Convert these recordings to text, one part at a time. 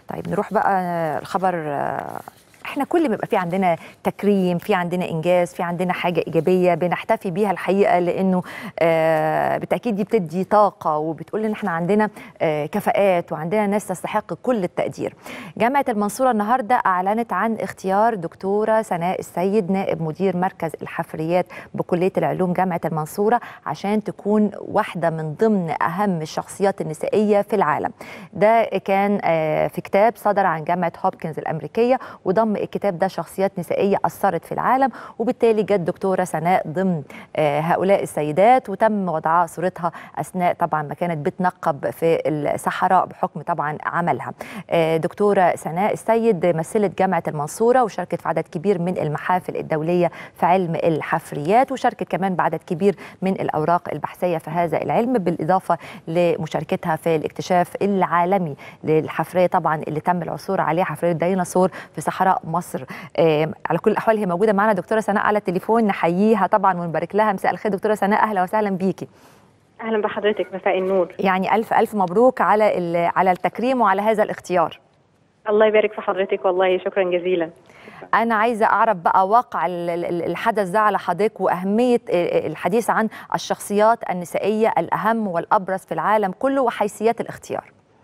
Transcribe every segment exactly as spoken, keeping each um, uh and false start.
طيب نروح بقى الخبر. احنا كل ما يبقى في عندنا تكريم، في عندنا انجاز، في عندنا حاجه ايجابيه بنحتفي بيها الحقيقه، لانه آه بالتاكيد دي بتدي طاقه وبتقول ان احنا عندنا آه كفاءات وعندنا ناس تستحق كل التقدير. جامعه المنصوره النهارده اعلنت عن اختيار دكتوره سناء السيد نائب مدير مركز الحفريات بكليه العلوم جامعه المنصوره عشان تكون واحده من ضمن اهم الشخصيات النسائيه في العالم. ده كان آه في كتاب صدر عن جامعه هوبكنز الامريكيه، وضم الكتاب ده شخصيات نسائية أثرت في العالم، وبالتالي جت دكتورة سناء ضمن هؤلاء السيدات، وتم وضعها صورتها أثناء طبعا ما كانت بتنقب في الصحراء بحكم طبعا عملها. دكتورة سناء السيد مثلت جامعة المنصورة وشاركت في عدد كبير من المحافل الدولية في علم الحفريات، وشاركت كمان بعدد كبير من الأوراق البحثية في هذا العلم، بالإضافة لمشاركتها في الاكتشاف العالمي للحفرية طبعا اللي تم العثور عليه، حفرية ديناصور في صحراء مصر. آه على كل الاحوال هي موجوده معنا دكتوره سناء على التليفون، نحييها طبعا ونبارك لها. مساء الخير دكتوره سناء، اهلا وسهلا بيكي. اهلا بحضرتك، مساء النور. يعني الف الف مبروك على على التكريم وعلى هذا الاختيار. الله يبارك في حضرتك، والله شكرا جزيلا. انا عايزه اعرف بقى واقع الحدث ده على حضرتك واهميه الحديث عن الشخصيات النسائيه الاهم والابرز في العالم كله وحيثيات الاختيار.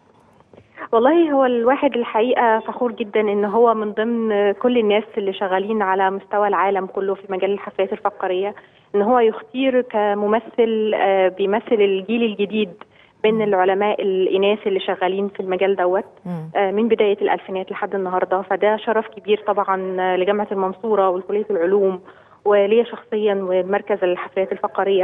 والله هو الواحد الحقيقة فخور جدا ان هو من ضمن كل الناس اللي شغالين على مستوى العالم كله في مجال الحفريات الفقرية ان هو يختير كممثل بيمثل الجيل الجديد من العلماء الإناث اللي شغالين في المجال دوت من بداية الألفينات لحد النهاردة. فده شرف كبير طبعا لجامعة المنصورة والكلية العلوم وليا شخصيا ومركز الحفريات الفقرية.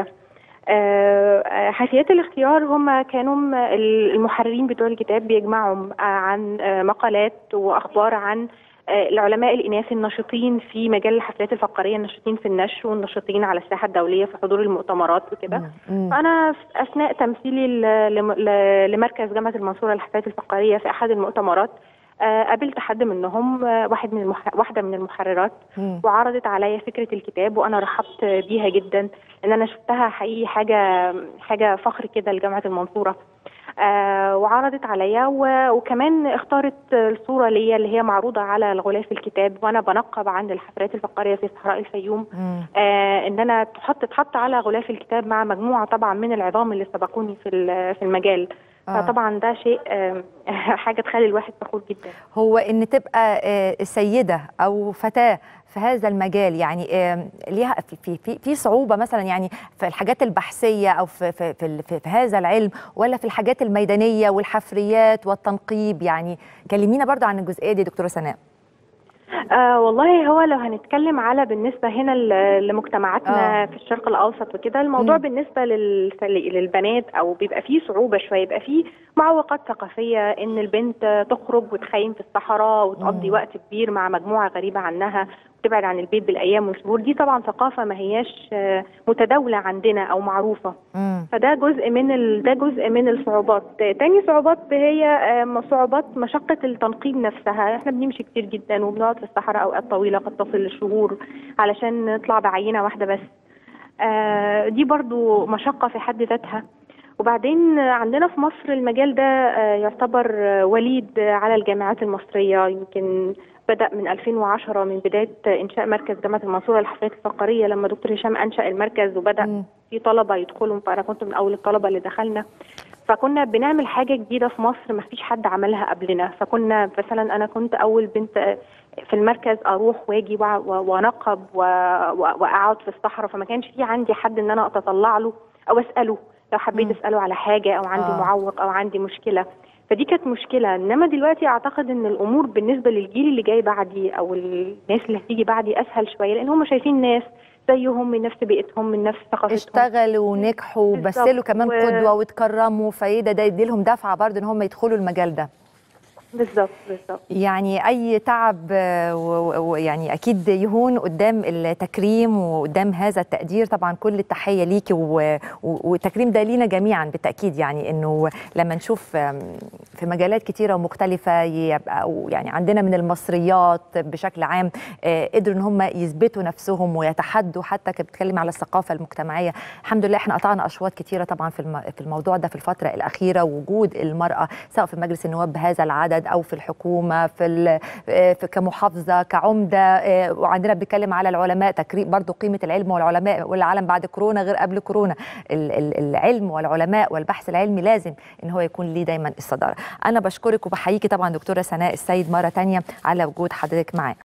حيثيات الاختيار هم كانوا المحررين بتوع الكتاب بيجمعوا عن مقالات واخبار عن العلماء الاناث الناشطين في مجال الحفريات الفقريه، الناشطين في النشر والناشطين على الساحه الدوليه في حضور المؤتمرات وكده. فانا اثناء تمثيلي لمركز جامعه المنصوره للحفريات الفقريه في احد المؤتمرات قابلت حد منهم، واحد من المح... واحده من المحررات، م. وعرضت عليا فكره الكتاب وانا رحبت بيها جدا، ان انا شفتها حقيقي حاجه حاجه فخر كده لجامعه المنصوره. آه وعرضت عليا و... وكمان اختارت الصوره ليا اللي هي معروضه على الغلاف الكتاب وانا بنقب عن الحفريات الفقريه في صحراء الفيوم، آه ان انا تحط تحط على غلاف الكتاب مع مجموعه طبعا من العظام اللي سبقوني في في المجال. آه. فطبعا ده شيء آه حاجه تخلي الواحد فخور جدا. هو ان تبقى آه سيده او فتاه في هذا المجال، يعني آه ليها في في في صعوبه مثلا يعني في الحاجات البحثيه او في في في, في, في هذا العلم، ولا في الحاجات الميدانيه والحفريات والتنقيب؟ يعني كلمينا برضو عن الجزئيه دي دكتوره سناء. آه والله هو لو هنتكلم على بالنسبة هنا لمجتمعاتنا آه. في الشرق الأوسط وكده، الموضوع م. بالنسبة للبنات أو بيبقى فيه صعوبة شوية، يبقى فيه معوقات ثقافية إن البنت تخرج وتخيم في الصحراء وتقضي م. وقت كبير مع مجموعة غريبة عنها وتبعد عن البيت بالأيام والشهور. دي طبعا ثقافة ما هياش متداولة عندنا أو معروفة. م. فده جزء من ال... ده جزء من الصعوبات. تاني صعوبات هي صعوبات مشقة التنقيب نفسها. احنا بنمشي كتير جدا وبنقعد في الصحراء أوقات طويلة قد تصل للشهور علشان نطلع بعينة واحدة بس. آه دي برضو مشقة في حد ذاتها. وبعدين عندنا في مصر المجال ده يعتبر وليد على الجامعات المصرية، يمكن بدأ من ألفين وعشرة من بداية إنشاء مركز جامعة المنصورة للحفريات الفقرية، لما دكتور هشام أنشأ المركز وبدأ م. في طلبة يدخلوا، فأنا كنت من أول الطلبة اللي دخلنا. فكنا بنعمل حاجة جديدة في مصر ما فيش حد عملها قبلنا. فكنا مثلا أنا كنت أول بنت في المركز أروح واجي وأنقب وأقعد في الصحراء، فما كانش في عندي حد إن أنا أتطلع له أو أسأله لو حبيت م. أسأله على حاجة أو عندي آه. معوق أو عندي مشكلة. فدي كانت مشكلة. إنما دلوقتي أعتقد إن الأمور بالنسبة للجيل اللي جاي بعدي أو الناس اللي هتيجي بعدي أسهل شوية، لأن هم شايفين ناس زيهم من نفس بيئتهم من نفس ثقافتهم اشتغلوا ونجحوا وبثلوا كمان و... قدوة واتكرموا، فايدة ده يدي لهم دفعة برضه إن هم يدخلوا المجال ده. بالظبط بالظبط. يعني اي تعب ويعني اكيد يهون قدام التكريم وقدام هذا التقدير. طبعا كل التحيه ليكي والتكريم ده لينا جميعا بالتاكيد، يعني انه لما نشوف في مجالات كتيره ومختلفه يبقى يعني عندنا من المصريات بشكل عام قدروا ان هم يثبتوا نفسهم ويتحدوا، حتى كنت بتكلم على الثقافه المجتمعيه. الحمد لله احنا قطعنا اشواط كتيره طبعا في في الموضوع ده في الفتره الاخيره، وجود المراه سواء في مجلس النواب بهذا العدد البلد او في الحكومه، في, في كمحافظه، كعمده. وعندنا بنتكلم على العلماء، تكريم برضو قيمه العلم والعلماء والعالم بعد كورونا غير قبل كورونا. العلم والعلماء والبحث العلمي لازم ان هو يكون ليه دايما الصداره. انا بشكرك وبحييكي طبعا دكتوره سناء السيد مره ثانيه على وجود حضرتك معانا.